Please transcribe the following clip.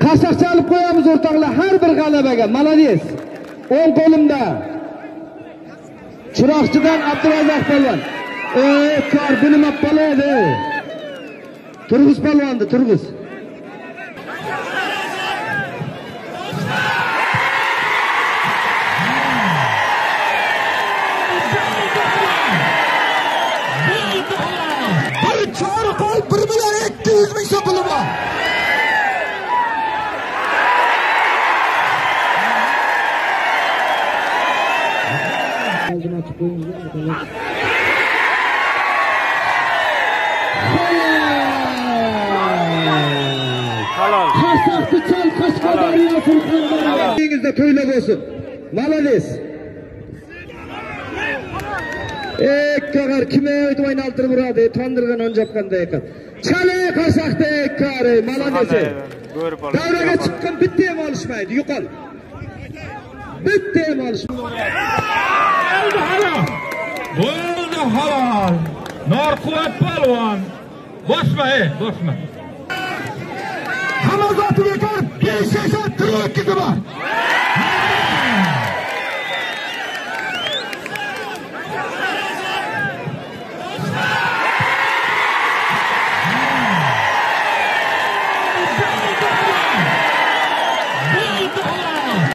Qashaq chalib qo'yamiz o'rtoqlar har bir g'alabaga. Malades. O'ng qo'limda. Chiroqchidan Abdurazzoq polvon. Kor bu nima bo'ladi? Turg'iz polvonni, turg'iz. Elinizde to'ylab olsun. Malades. Ekkar kime o'ynaltirib uradi, tondirgan o'njapqanda ekan. Chale qarsaqda ekkar, Malades. Davraga chiqqan bitta ham olishmaydi, yo'qol. Bitta ham olishmaydi. Bo'ldi halol. Norquvvat polvon. Bosma, bosma. Hamazot bekor 5 turib ketdi.